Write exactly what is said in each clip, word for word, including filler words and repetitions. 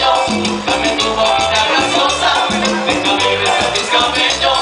bellos, dame tu boquita graciosa, déjame besar tus cabellos.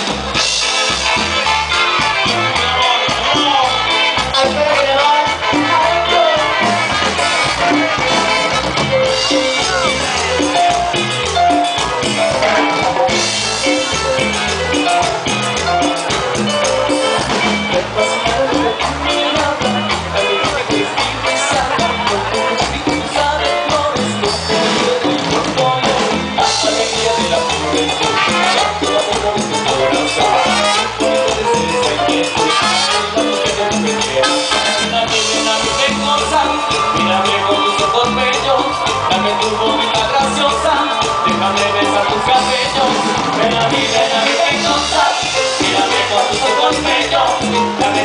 Mírame con tus ojos bellos, dame tu boquita graciosa, déjame besar tus cabellos. Ven a mí, ven a mí, ven, mírame con tus ojos bellos, dame